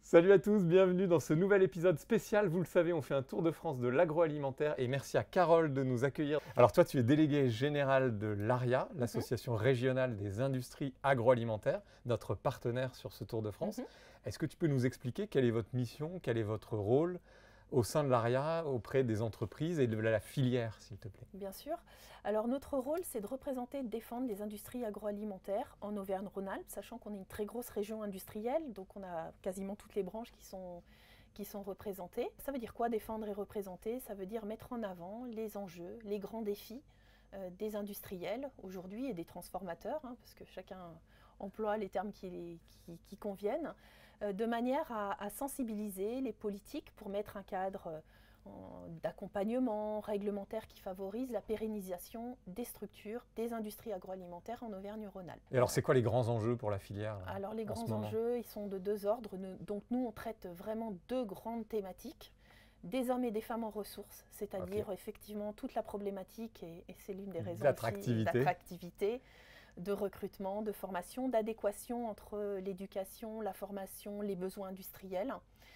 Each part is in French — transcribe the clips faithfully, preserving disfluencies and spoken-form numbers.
Salut à tous, bienvenue dans ce nouvel épisode spécial. Vous le savez, on fait un tour de France de l'agroalimentaire et merci à Carole de nous accueillir. Alors toi, tu es déléguée générale de l'ARIA, l'association régionale des industries agroalimentaires, notre partenaire sur ce tour de France. Mm-hmm. Est-ce que tu peux nous expliquer quelle est votre mission, quel est votre rôle au sein de l'ARIA, auprès des entreprises et de la filière, s'il te plaît? Bien sûr. Alors notre rôle, c'est de représenter et de défendre les industries agroalimentaires en Auvergne-Rhône-Alpes, sachant qu'on est une très grosse région industrielle, donc on a quasiment toutes les branches qui sont, qui sont représentées. Ça veut dire quoi, défendre et représenter? Ça veut dire mettre en avant les enjeux, les grands défis euh, des industriels aujourd'hui et des transformateurs, hein, parce que chacun emploie les termes qui, qui, qui conviennent, euh, de manière à, à sensibiliser les politiques pour mettre un cadre euh, d'accompagnement réglementaire qui favorise la pérennisation des structures des industries agroalimentaires en Auvergne-Rhône-Alpes. Et alors, c'est quoi les grands enjeux pour la filière? Là, alors, les grands enjeux, ils sont de deux ordres. Donc, nous, on traite vraiment deux grandes thématiques. Des hommes et des femmes en ressources, c'est-à-dire okay. effectivement toute la problématique, et, et c'est l'une des raisons d'attractivité, de recrutement, de formation, d'adéquation entre l'éducation, la formation, les besoins industriels.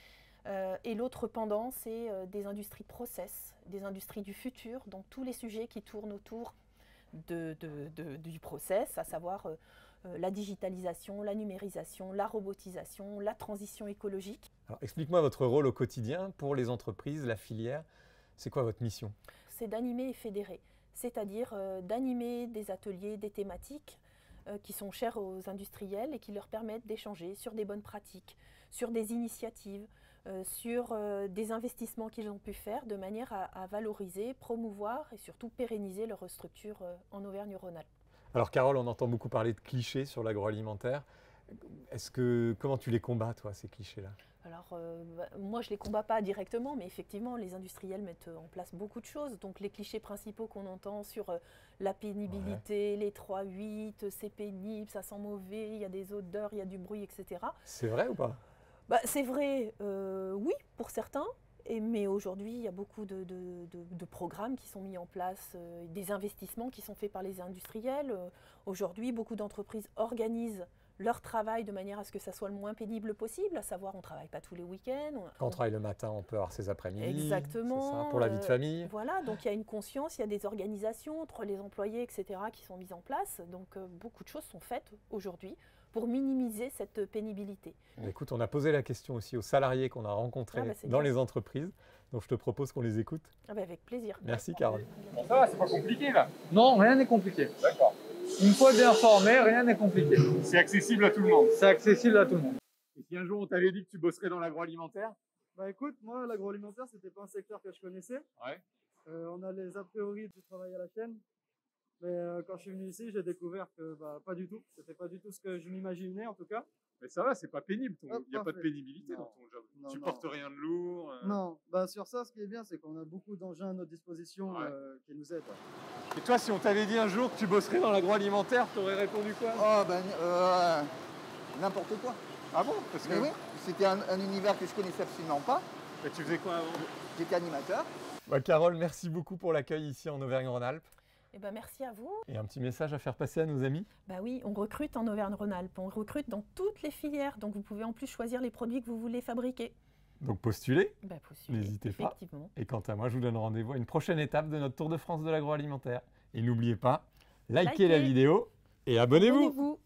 Euh, et l'autre pendant, c'est euh, des industries process, des industries du futur, donc tous les sujets qui tournent autour de, de, de, du process, à savoir euh, euh, la digitalisation, la numérisation, la robotisation, la transition écologique. Alors, explique-moi votre rôle au quotidien pour les entreprises, la filière. C'est quoi votre mission? C'est d'animer et fédérer, c'est-à-dire euh, d'animer des ateliers, des thématiques euh, qui sont chères aux industriels et qui leur permettent d'échanger sur des bonnes pratiques, sur des initiatives, euh, sur euh, des investissements qu'ils ont pu faire de manière à, à valoriser, promouvoir et surtout pérenniser leur structure euh, en Auvergne-Rhône-Alpes. Alors Carole, on entend beaucoup parler de clichés sur l'agroalimentaire. Est-ce que, comment tu les combats, toi, ces clichés-là? Alors, euh, bah, moi, je ne les combats pas directement, mais effectivement, les industriels mettent en place beaucoup de choses. Donc, les clichés principaux qu'on entend sur euh, la pénibilité, ouais. les trois huit, c'est pénible, ça sent mauvais, il y a des odeurs, il y a du bruit, et cetera. C'est vrai ou pas? Bah, c'est vrai, euh, oui, pour certains. Et, mais aujourd'hui, il y a beaucoup de, de, de, de programmes qui sont mis en place, euh, des investissements qui sont faits par les industriels. Euh, aujourd'hui, beaucoup d'entreprises organisent leur travail de manière à ce que ça soit le moins pénible possible, à savoir on ne travaille pas tous les week-ends. Quand on travaille le matin, on peut avoir ses après-midi. Exactement. Ça, pour la vie de famille. Euh, voilà, donc il y a une conscience, il y a des organisations entre les employés, et cetera, qui sont mises en place. Donc euh, beaucoup de choses sont faites aujourd'hui pour minimiser cette pénibilité. Écoute, on a posé la question aussi aux salariés qu'on a rencontrés ah bah dans bien. les entreprises. Donc je te propose qu'on les écoute. Ah bah avec plaisir. Merci Carole. Bon, ça va, c'est pas compliqué là? Non, rien n'est compliqué. D'accord. Une fois bien formé, rien n'est compliqué. C'est accessible à tout le monde. C'est accessible à tout le monde. Et si un jour on t'avait dit que tu bosserais dans l'agroalimentaire? Bah écoute, moi l'agroalimentaire c'était pas un secteur que je connaissais. Ouais. Euh, on a les a priori du travail à la chaîne. Mais euh, quand je suis venu ici, j'ai découvert que bah, pas du tout. C'était pas du tout ce que je m'imaginais en tout cas. Mais ça va, c'est pas pénible. Il Hop, n'y a parfait. pas de pénibilité non. dans ton job. Non, tu non. portes rien de lourd. Euh... Non, bah sur ça, ce qui est bien, c'est qu'on a beaucoup d'engins à notre disposition ouais. euh, qui nous aident. Et toi, si on t'avait dit un jour que tu bosserais dans l'agroalimentaire, t'aurais répondu quoi? Oh ben, euh, n'importe quoi. Ah bon? Parce que... Mais oui, c'était un, un univers que je connaissais absolument pas. Et tu faisais quoi avant? J'étais animateur. Bah, Carole, merci beaucoup pour l'accueil ici en Auvergne-Rhône-Alpes. Eh ben, merci à vous. Et un petit message à faire passer à nos amis? Bah oui, on recrute en Auvergne-Rhône-Alpes, on recrute dans toutes les filières, donc vous pouvez en plus choisir les produits que vous voulez fabriquer. Donc postulez, bah, postulez n'hésitez pas. Effectivement. Et quant à moi, je vous donne rendez-vous à une prochaine étape de notre Tour de France de l'agroalimentaire. Et n'oubliez pas, likez, likez la vidéo et abonnez-vous. Abonnez-vous.